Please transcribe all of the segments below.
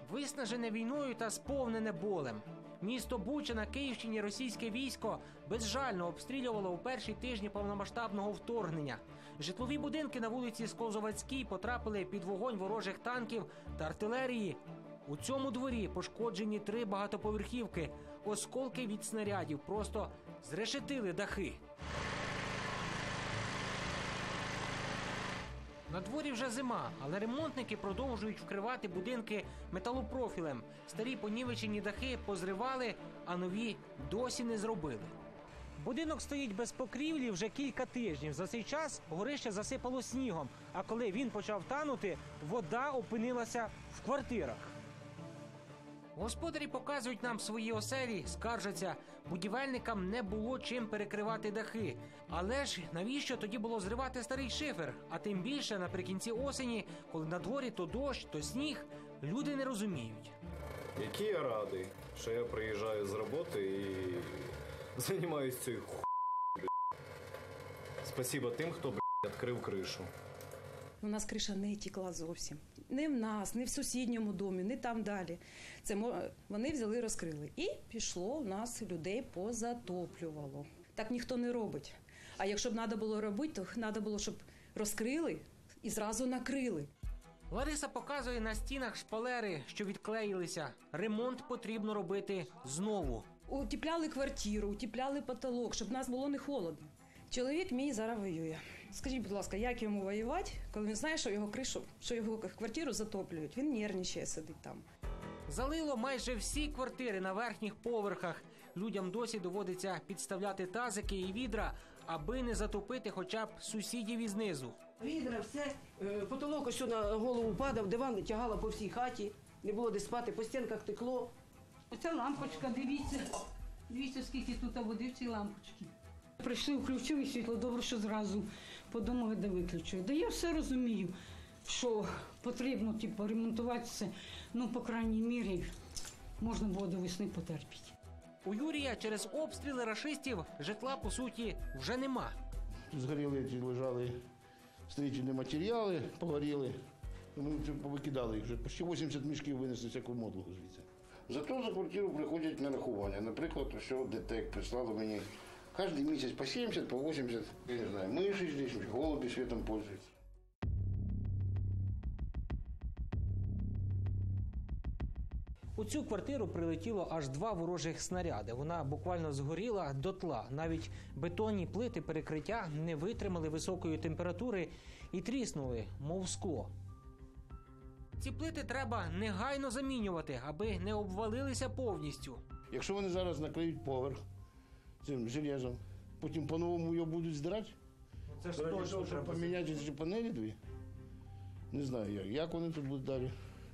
Виснажене війною та сповнене болем. Місто Буча на Київщині російське військо безжально обстрілювало у перші тижні повномасштабного вторгнення. Житлові будинки на вулиці Сковзовецькій потрапили під вогонь ворожих танків та артилерії. У цьому дворі пошкоджені 3 багатоповерхівки. Осколки від снарядів просто зрешетили дахи. На дворі вже зима, але ремонтники продовжують вкривати будинки металопрофілем. Старі понівечені дахи позривали, а нові досі не зробили. Будинок стоїть без покрівлі вже кілька тижнів. За цей час горище засипало снігом, а коли він почав танути, вода опинилася в квартирах. Господарі показують нам свої оселі, скаржаться, будівельникам не було чим перекривати дахи. Але ж навіщо тоді було зривати старий шифер? А тим більше наприкінці осені, коли на дворі то дощ, то сніг, люди не розуміють. Який я радий, що я приїжджаю з роботи і займаюся цією хуйнею. Спасибо тим, хто відкрив кришу. У нас криша не тікла зовсім. Не в нас, не в сусідньому домі, не там далі. Вони взяли, розкрили. І пішло у нас людей позатоплювало. Так ніхто не робить. А якщо б треба було робити, то треба було, щоб розкрили і зразу накрили. Лариса показує на стінах шпалери, що відклеїлися. Ремонт потрібно робити знову. Утепляли квартиру, утепляли потолок, щоб нас було не холодно. Чоловік мій зараз воює. Скажіть, будь ласка, як йому воювати, коли він знає, що його кришу, що його квартиру затоплюють? Він нервничає, сидить там. Залило майже всі квартири на верхніх поверхах. Людям досі доводиться підставляти тазики і відра, аби не затопити хоча б сусідів із низу. Відра, все, потолок ось на голову падав, диван тягала по всій хаті, не було де спати, по стінках текло. Оця лампочка, дивіться. Дивіться, скільки тут води в цій лампочці. Прийшли, включили світло, добре, що зразу подумали, де виключили. Да я все розумію, що потрібно ремонтуватися, по крайній мірі, можна було до весни потерпіти. У Юрія через обстріли рашистів житла, по суті, вже нема. Згоріли, лежали строїтельні матеріали, погоріли. Ми повикидали їх, вже почти 80 мішків винесли всяку модлуху звідси. Зато за квартиру приходять нарахування. Наприклад, що ДТЕК прислало мені кожен місяць по 70, по 80, я не знаю, миші здесь, голуби світом пользуються. У цю квартиру прилетіло аж 2 ворожих снаряди. Вона буквально згоріла дотла. Навіть бетонні плити перекриття не витримали високої температури і тріснули, мов скло. Ці плити треба негайно замінювати, аби не обвалилися повністю. Якщо вони зараз накриють поверх цим железом, потім по-новому його будуть здирати, Це ж точно щоб поміняти ці панелі 2. Не знаю, як вони тут будуть далі.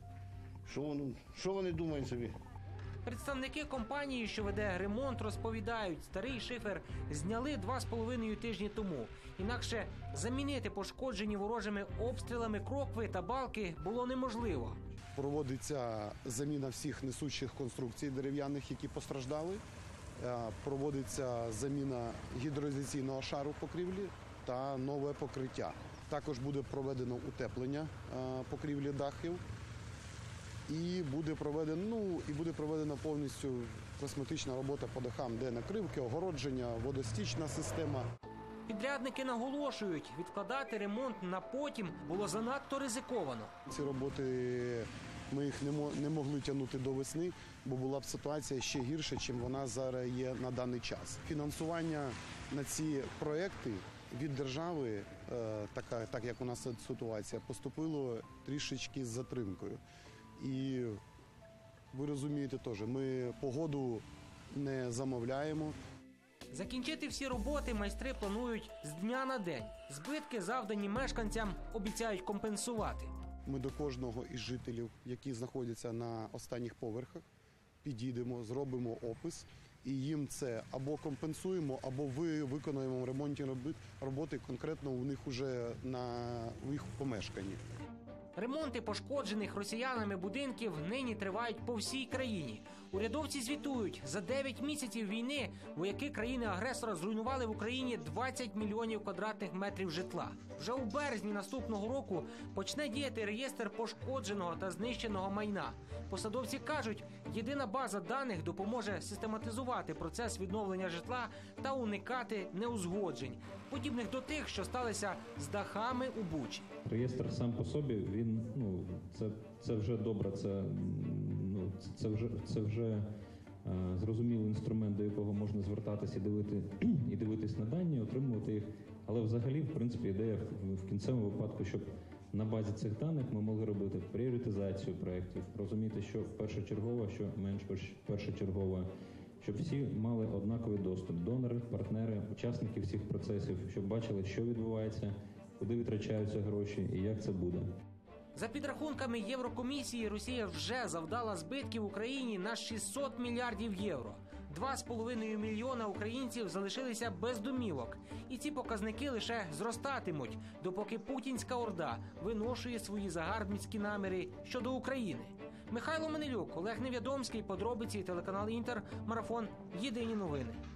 Що вони думають собі? Представники компанії, що веде ремонт, розповідають, старий шифер зняли 2,5 тижні тому. Інакше замінити пошкоджені ворожими обстрілами крокви та балки було неможливо. Проводиться заміна всіх несучих конструкцій дерев'яних, які постраждали. Проводиться заміна гідроізоляційного шару покрівлі та нове покриття. Також буде проведено утеплення покрівлі дахів. І буде проведена повністю косметична робота по дахам, де накривки, огородження, водостічна система. Підрядники наголошують, відкладати ремонт на потім було занадто ризиковано. Ці роботи ми їх не могли тягнути до весни, бо була б ситуація ще гірша, чим вона зараз є на даний час. Фінансування на ці проекти від держави, так як у нас ситуація, поступило трішечки з затримкою. І ви розумієте теж, ми погоду не замовляємо. Закінчити всі роботи майстри планують з дня на день. Збитки, завдані мешканцям, обіцяють компенсувати. Ми до кожного із жителів, які знаходяться на останніх поверхах, підійдемо, зробимо опис і їм це або компенсуємо, або виконуємо ремонтні роботи конкретно у них уже в їх помешканні. Ремонти пошкоджених росіянами будинків нині тривають по всій країні. Урядовці звітують, за 9 місяців війни вояки країни-агресора зруйнували в Україні 20 мільйонів квадратних метрів житла. Вже у березні наступного року почне діяти реєстр пошкодженого та знищеного майна. Посадовці кажуть, єдина база даних допоможе систематизувати процес відновлення житла та уникати неузгоджень, подібних до тих, що сталися з дахами у Бучі. Реєстр сам по собі, він, це вже добре, це вже зрозумілий інструмент, до якого можна звертатися і дивитись на дані, отримувати їх. Але взагалі, в принципі, ідея в кінцевому випадку, щоб на базі цих даних ми могли робити пріоритизацію проєктів, розуміти, що першочергово, що менш першочергово, щоб всі мали однаковий доступ, донори, партнери, учасники всіх процесів, щоб бачили, що відбувається, куди витрачаються гроші і як це буде. За підрахунками Єврокомісії, Росія вже завдала збитків Україні на 600 мільярдів євро. 2,5 мільйона українців залишилися без домівок. І ці показники лише зростатимуть, допоки путінська орда виношує свої загарбницькі наміри щодо України. Михайло Манилюк, Олег Невідомський, подробиці, телеканал Інтер, марафон «Єдині новини».